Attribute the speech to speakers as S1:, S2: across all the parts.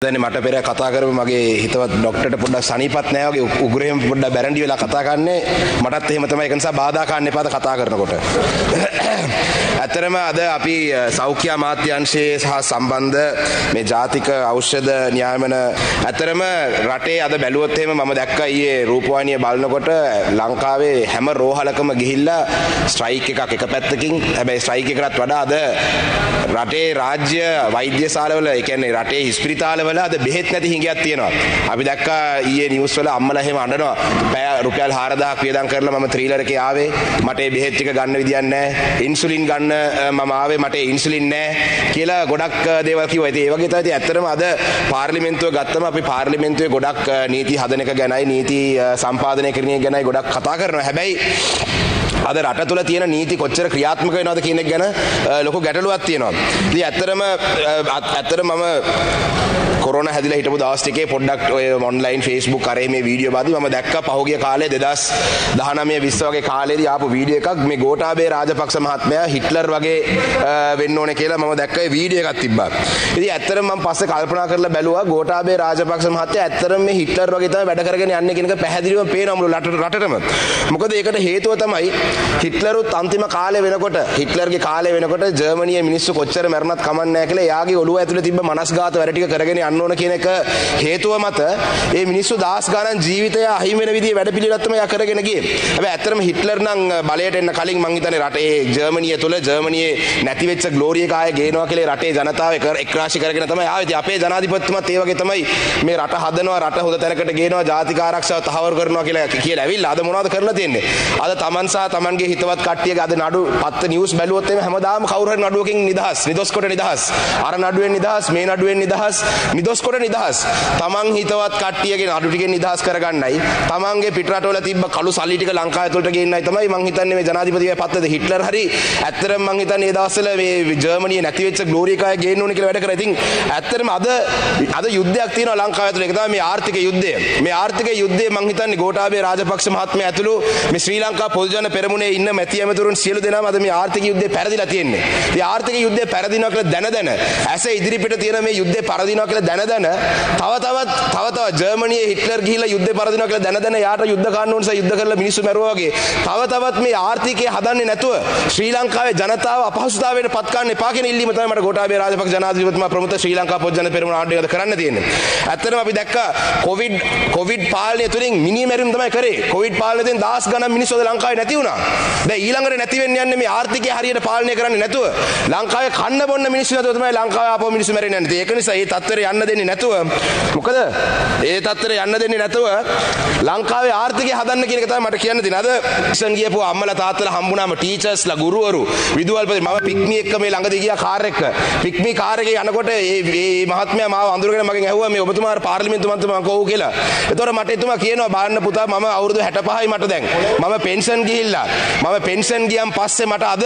S1: දැන් මට පෙර කතා කරපු මගේ හිතවත් ડોක්ටර්ට පොඩ්ඩක් සනීපත් නෑ වගේ උගුරෙම පොඩ්ඩක් බැරන්ඩි වෙලා කතා කරන්නේ මටත් එහෙම තමයි ඒක නිසා බාධා ගන්න එපාද කතා කරනකොට. ඇත්තරම අද අපි සෞඛ්‍ය අමාත්‍යාංශයේ සහ සම්බන්ධ මේ ජාතික ඖෂධ නියාමන ඇත්තරම රටේ අද බැලුවොත් එහෙම මම දැක්කා ඊයේ රූපවාහිනිය බලනකොට ලංකාවේ හැම රෝහලකම ගිහිල්ලා ස්ට්‍රයික් එකක් එක පැත්තකින් හැබැයි ස්ට්‍රයික් එකකටත් වඩා අද රටේ රාජ්‍ය වෛද්‍යශාලවල ඒ කියන්නේ රටේ ස්පිරිතාලවල අද බෙහෙත් නැති හිඟයක් තියෙනවා. අපි දැක්කා ඊයේ නිවුස් වල අම්මලා එහෙම අඬනවා. පැය රුපියල් 4000ක් වියදම් කරලා මම ත්‍රීලර් එකේ ආවේ. මට මේ බෙහෙත් ටික ගන්න විදියක් නැහැ. ඉන්සුලින් ගන්න මම ආවේ මට ඉන්සුලින් නැහැ කියලා ගොඩක් දේවල් කිව්වා. ඉතින් ඒ වගේ තමයි ඇත්තටම අද පාර්ලිමේන්තුව ගත්තම අපි පාර්ලිමේන්තුවේ ගොඩක් නීති හදන එක ගැනයි නීති සම්පාදනය කරන එක ගැනයි ගොඩක් කතා කරනවා. හැබැයි අද රට තුළ තියෙන නීති කොච්චර ක්‍රියාත්මක වෙනවද කියන එක ගැන ලොකු ගැටලුවක් තියෙනවා. ඉතින් ඇත්තටම මම කොරෝනා හැදිලා හිටපු දවස් ටිකේ පොඩ්ඩක් ඔය ඔන්ලයින් Facebook කරේ මේ වීඩියෝ බලද්දි මම දැක්කා පහුගිය කාලේ 2019 20 වගේ කාලේදී ආපු වීඩියෝ එකක් මේ ගෝඨාභය රාජපක්ෂ මහත්මයා හිට්ලර් වගේ වෙන්න ඕනේ කියලා මම දැක්කා ඒ වීඩියෝ එකක් තිබ්බා. ඉතින් ඇත්තටම මම පස්සේ කල්පනා කරලා බැලුවා ගෝඨාභය රාජපක්ෂ මහත්තයා ඇත්තටම මේ හිට්ලර් වගේ තමයි වැඩ කරගෙන යන්නේ කියන එක පැහැදිලිවම පේනවා මුළු රටටම. මොකද ඒකට හේතුව තමයි හිට්ලරුත් අන්තිම කාලේ වෙනකොට හිට්ලර්ගේ කාලේ වෙනකොට ජර්මනියේ මිනිස්සු කොච්චර මැරුණත් කමන්නේ නැහැ කියලා එයාගේ ඔළුව ඇතුලේ තිබ්බ මනස්ගාත වැඩ ටික කරගෙන යන්න ඕන කියන එක හේතුව මත ඒ මිනිස්සු දහස් ගණන් ජීවිතය අහිමි වෙන විදිහේ වැඩ පිළිවෙලක් තමයි කරගෙන ගියේ. හැබැයි ඇත්තටම හිට්ලර් නම් බලයට එන්න කලින් මං හිතන්නේ රටේ ජර්මනිය තුල ජර්මනියේ නැති වෙච්ච ග්ලෝරි එක ආයේ ගේනවා කියලා රටේ ජනතාව එක්රාශි කරගෙන තමයි ආවේ. ඉතින් අපේ ජනාධිපතිතුමත් ඒ වගේ තමයි මේ රට හදනවා රට හොඳ තැනකට ගේනවා ජාතික ආරක්ෂාව තහවුරු කරනවා කියලා ඇවිල්ලා අද මොනවද කරලා තියෙන්නේ? අද තමන් සහ තමන්ගේ හිතවත් කට්ටියගේ අද නඩු පත්ත නිවුස් බැලුවොත් එimhe හැමදාම කවුරු හරි නඩුවකින් නිදොස් කොට නිදහස්. අර නඩුවෙන් නිදහස් මේ නඩුවෙන් නිදහස් නිදොස් කොට නිදහස්. තමන් හිතවත් කට්ටියගේ නඩු ටිකෙන් නිදහස් කරගන්නයි තමන්ගේ පිටරටවල තිබ්බ කළු සල්ලි ටික ලංකාව ඇතුළට ගේන්නයි තමයි මං හිතන්නේ මේ ජනාධිපතිගේ පත්තද හිට්ලර් හරි ඇත්තටම මං හිතන්නේ මේ දවස්වල මේ ජර්මනියේ නැති වෙච්ච ග්ලෝරි එකයි ගේන්න ඕනේ කියලා වැඩ කරා. ඉතින් ඇත්තටම අද යුද්ධයක් තියෙනවා ලංකාව ඇතුළේ. ඒක තමයි මේ ආර්ථික යුද්ධය. මේ ආර්ථික යුද්ධය මං හිතන්නේ ගෝඨාභය රාජපක්ෂ මහත්මයා ඇතුළු මේ ශ්‍රී ලංකා පොදු ජන පෙරමුණේ ඉන්න මැති ඇමතුරුන් සියලු දෙනාම අද මේ ආර්ථික යුද්ධේ පෙරදිලා තියෙන්නේ. මේ ආර්ථික යුද්ධේ පෙරදිනවා කියලා දැන ඇස ඉදිරිපිට තියෙන මේ යුද්ධේ පරදිනවා කියලා දැන තව ජර්මනියේ හිට්ලර් ගිහිල්ලා යුද්ධේ පරදිනවා කියලා දැන යාට යුද්ධ කාණ්ඩ නිසා යුද්ධ කරලා මිනිස්සු මැරුවා වගේ තවත් මේ ආර්ථිකය හදන්නේ නැතුව ශ්‍රී ලංකාවේ ජනතාව අපහසුතාවයට පත් කරන්න එපා කියන ඉල්ලීම තමයි මට ගෝඨාභය රාජපක්ෂ ජනාධිපතිතුමා ප්‍රමුඛ ශ්‍රී ලංකා පොදු ජන පෙරමුණ ආණ්ඩුවද කරන්න තියෙන්නේ. ඇත්තටම අපි දැක්කා කොවිඩ් පාලනය තුළින් මිනි මැරීම් තමයි කරේ. කොවිඩ් පාලනය තුළින් දහස් ගණන් මිනිස්සු අද ලංකාවේ නැති වුණා. දැන් ඊළඟට නැති වෙන්න යන්නේ මේ ආර්ථිකය හරියට පාලනය කරන්නේ නැතුව ලංකාවේ කන්න බොන්න මිනිස්සු නැතුව තමයි ලංකාවේ ආපහු මිනිස්සු මැරෙන්නේ නැන්නේ. ඒක නිසා මේ තත්ත්වෙට යන්න දෙන්නේ නැතුව මොකද ඒ තත්ත්වෙට යන්න දෙන්නේ නැතුව ලංකාවේ ආර්ථිකය හදන්න කියන එක තමයි මට කියන්න තියෙන්නේ. අද ඉස්සන් ගියපු අම්මලා තාත්තලා හම්බුනාම ටීචර්ස්ලා ගුරුවරු විදුහල්පති මම පික්මි එක්ක මේ ළඟදී ගියා කාර් එක. පික්මි කාර් එකේ යනකොට මේ මහත්මයා මාව අඳුරගෙන මගෙන් ඇහුවා මේ ඔබතුමාට පාර්ලිමේන්තු මන්ත්‍රීතුමා කවුද කියලා. ඒතකොට මට එතුමා කියනවා බලන්න පුතා මම අවුරුදු 65යි මට දැන්. මම පෙන්ෂන් ගිහිල්ලා මම පෙන්ෂන් ගියන් පස්සේ මට අද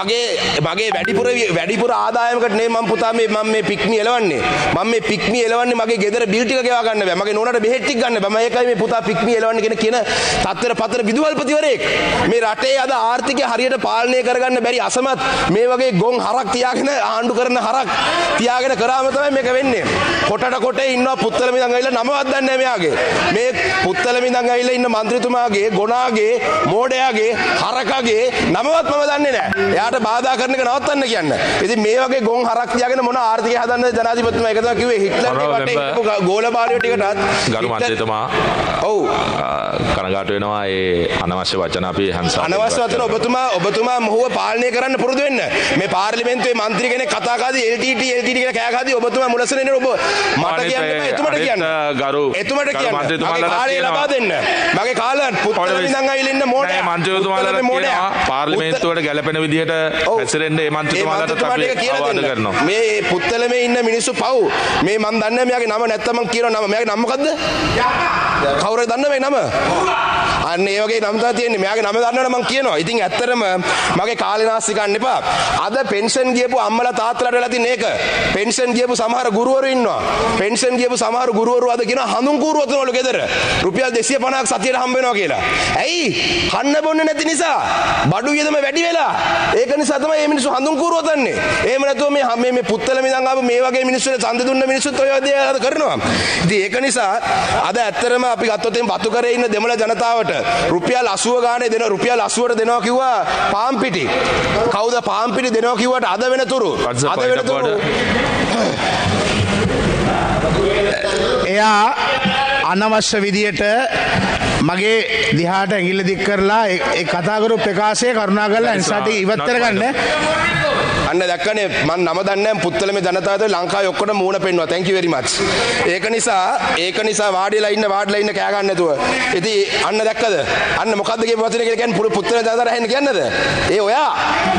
S1: මගේ වැඩිපුර ආදායමකට නේ මම පුතා මම මේ පික්මි එලවන්නේ. මම මේ පික්මි එලවන්නේ මගේ ගෙදර බිල් ටික ගෙවා ගන්න බෑ. මගේ නෝනාට බෙහෙත් ටික ගන්න බෑ. මම ඒකයි මේ පුතා පික්මි එලවන්නේ කියන තත්තර පතර විදුහල්පතිවරයෙක්. මේ රටේ අද ආර්ථිකය හරියට පාලනය කරගන්න බැරි අසමත් මේ වගේ ගොන් හරක් තියාගෙන ආණ්ඩු කරන හරක් තියාගෙන කරාම තමයි මේක වෙන්නේ. කොටේ ඉන්නවා පුත්තලම ඉඳන් ඇවිල්ලා නමවත් දන්නේ නැහැ මෙයාගේ. මේ පුත්තලම ඉඳන් ඇවිල්ලා ඉන්න മന്ത്രിතුමාගේ ගොනාගේ මෝඩයාගේ හරකගේ නමවත් මම දන්නේ නැහැ. එයාට බාධා කරන එක නවත්තන්න කියන්න. ඉතින් මේ වගේ ගොන් හරක් තියාගෙන මොන ආර්ථිකය හදන්නද ජනාධිපතිතුමා ඒක තමයි කිව්වේ හිට්ලර්ගේ වටේ ගෝලබාලුව ටිකටත්
S2: ගරු මන්ත්‍රීතුමා
S1: ඔව්
S2: කනගාටු වෙනවා ඒ අනවශ්‍ය වචන අපි හංසා
S1: අනවශ්‍ය වචන ඔබතුමා මොහුව පාලනය කරන්න පුරුදු වෙන්න. මේ පාර්ලිමේන්තුවේ മന്ത്രി කෙනෙක් කතා කරද්දී LTT කියලා කෑ ගහද්දී ඔබතුමා මුලසෙන්නේ ඔබ මට කියන්න බෑ එතුමට කියන්න.
S2: ගරු
S1: එතුමට කියන්න. මගේ කාලේ ලබා දෙන්න. මගේ කාලේ පුත්තල ඉඳන් ආවිල ඉන්න මෝඩයා.
S2: මන්ත්‍රීතුමාලා කියනවා පාර්ලිමේන්තුවට ගැලපෙන විදිහට හැසිරෙන්න මේ මන්ත්‍රීතුමාලාට අපි අවවාද කරනවා.
S1: මේ පුත්තලමේ ඉන්න මිනිස්සු පව් මේ මන් දන්නේ මෙයාගේ නම නැත්තම් මං කියනවා නම. මෙයාගේ නම මොකද්ද? කවුරුද දන්නේ මේ නම? අන්න ඒ වගේ නම් තමයි තියෙන්නේ. මෙයාගේ නම දන්නවනේ මම කියනවා. ඉතින් ඇත්තටම මගේ කාලේ නාස්ති ගන්න එපා. අද පෙන්ෂන් ගියපු අම්මලා තාත්තලාට වෙලා තියෙන එක. පෙන්ෂන් ගියපු සමහර ගුරුවරු ඉන්නවා. පෙන්ෂන් ගියපු සමහර ගුරුවරු අද කියනවා හඳුන් කූරු වතුනවලු ගෙදර. රුපියල් 250ක් සතියට හම්බ වෙනවා කියලා. ඇයි? කන්න බොන්න නැති නිසා. බඩු වියදම වැඩි වෙලා. ඒක නිසා තමයි මේ මිනිස්සු හඳුන් කූරු වතන්නේ. එහෙම නැතුව මේ පුත්තල මිදන් ආපු මේ වගේ මිනිස්සුන්ට ඡන්ද දුන්න මිනිස්සුත් ඔය දේ කරනවා. ඉතින් ඒක නිසා අද ඇත්තටම අපි ගත්තොත් එම් වතු කරේ ඉන්න දෙමළ ජනතාවට රුපියල් 80 ගානේ දෙනවා රුපියල් 80ට දෙනවා කිව්වා පාම්පිටි. කවුද පාම්පිටි දෙනවා කිව්වට අද වෙනතුරු. අද වෙනතුරු.
S3: එයා අනවශ්‍ය විදියට මගේ දිහාට ඇඟිල්ල දික් කරලා ඒ කතා කරු ප්‍රකාශය කරුණා කරලා එන්සාට ඉවත් කරගන්න.
S1: අන්න දැක්කනේ මම නම දන්නේ නැහැ පුත්තලමේ ජනතාවට ලංකාවේ ඔක්කොම මූණ පෙන්නවා. thank you very much. ඒක නිසා වාඩිලා ඉන්න කෑ ගන්න නැතුව. ඉතින් අන්න දැක්කද? අන්න මොකද්ද කියපු වචනේ කියලා කියන්නේ පුත්තල ජනතාවට ඇහෙන්න කියන්නද? ඒ ඔයා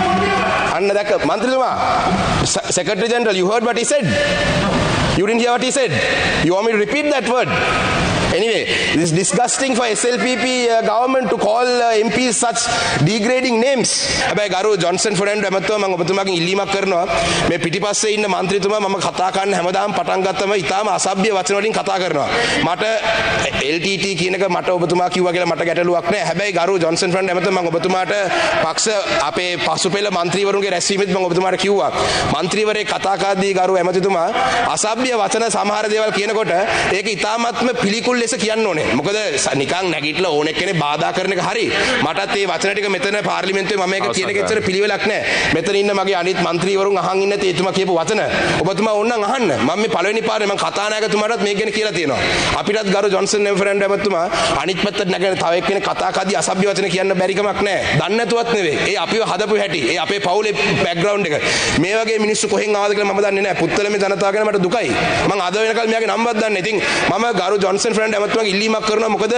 S1: අන්න දැක්ක මන්ත්‍රීතුමා Secretary General, you heard what he said? You didn't hear what he said? You want me to repeat that word? Anyway, it is disgusting for SLPP government to call MPs such degrading names. හැබැයි ගරු Johnson Fernando ඇමතුමා මම ඔබතුමාගෙන් ඉල්ලීමක් කරනවා මේ පිටිපස්සේ ඉන්න മന്ത്രിතුමා මම කතා කරන්න හැමදාම පටන් ගත්තම ඊටාම අසභ්‍ය වචන වලින් කතා කරනවා. මට LTT කියන එක මට ඔබතුමා කිව්වා කියලා මට ගැටලුවක් නැහැ. හැබැයි ගරු ජොන්සන් ෆර්නැන්ඩෝ ඇමතුමා මම ඔබතුමාට පක්ෂ අපේ පසුපෙළ മന്ത്രിවරුන්ගේ රැස්වීමෙත් මම ඔබතුමාට කිව්වා. മന്ത്രിවරේ කතා කරද්දී ගරු ඇමතිතුමා අසභ්‍ය වචන සමහර දේවල් කියනකොට ඒක ඊටාමත්ම පිළිකුල් ලෙස කියන්න ඕනේ. මොකද නිකන් නැගිටලා ඕන එක්කනේ බාධා කරන එක හරි. මටත් මේ වචන ටික මෙතන පාර්ලිමේන්තුවේ මම ඒක කියන එක ඇත්තට පිළිවෙලක් නැහැ. මෙතන ඉන්න මගේ අනිත් മന്ത്രിවරුන් අහන් ඉන්න තේතුමා කියපු වචන ඔබතුමා ඕනනම් අහන්න. මම මේ පළවෙනි පාරේ මම කතානායකතුමාටත් මේක ගැන කියලා තියෙනවා. අපිටත් ගරු ජොන්සන් ෆර්නැන්ඩෝ ඇමතුමා අනිත් පැත්තට නැගෙන තව එක්කෙනෙක් කතා කරද්දී අසභ්‍ය වචන කියන්න බැරි කමක් නැහැ. දන්නේ නැතුවත් නෙවෙයි. ඒ අපිව හදපු හැටි. ඒ අපේ පවුලේ බෑග්ග්‍රවුන්ඩ් එක. මේ වගේ මිනිස්සු කොහෙන් ආවද කියලා මම දන්නේ නැහැ. පුත්තලමේ ජනතාව ගැන මට දුකයි. මම අද වෙනකල් මෙයාගේ නම්වත් දන්නේ. ඉතින් මම ගරු ජොන්සන් ෆර්නැන්ඩෝ ඇමතුමාගේ ඉල්ලීමක් කරනවා. මොකද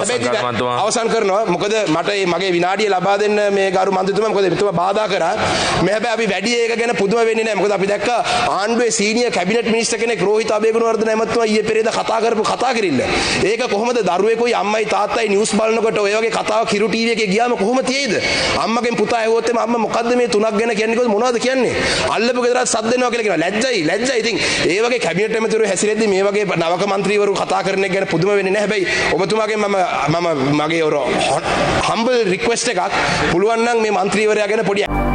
S1: අවසන් කරනවා. මොකද මට මගේ විනාඩිය ලබා දෙන්න මේ ගරු මන්ත්‍රීතුමා මොකද එතුමා බාධා කරා. මේ හැබැයි අපි වැඩි ඒක ගැන පුදුම වෙන්නේ නැහැ. මොකද අපි දැක්ක ආණ්ඩුවේ සීනියර් කැබිනට් මිනිස්ටර් කෙනෙක් රෝහිත අබේගුණවර්ධන ඇමතුමා ඊයේ පෙරේද කතා කරපු කතා කිරිල්ල. ඒක කොහොමද දරුවෙකුයි අම්මයි තාත්තයි නිවුස් බලනකොට ඔය වගේ කතාව කිරු ටීවී එකේ ගියාම කොහොම තියෙයිද? අම්මගෙන් පුතා ඇහුවොත් එම අම්මා මොකද්ද මේ තුනක් ගැන කියන්නේ කිව්වොත් මොනවද කියන්නේ? අල්ලපු ගෙදරත් සද්ද දෙනවා කියලා කියනවා. ලැජ්ජයි. ඉතින් ඒ වගේ කැබිනට් ඇමතිවරු හැසිරෙද්දී මේ වගේ නවක മന്ത്രിවරු කතා කරන එක ගැන පුදුම වෙන්නේ නැහැ. හැබැයි ඔබතුමාගෙන් මම මගේ humble request එකක් පුළුවන් නම් මේ മന്ത്രിවරයා ගැන පොඩි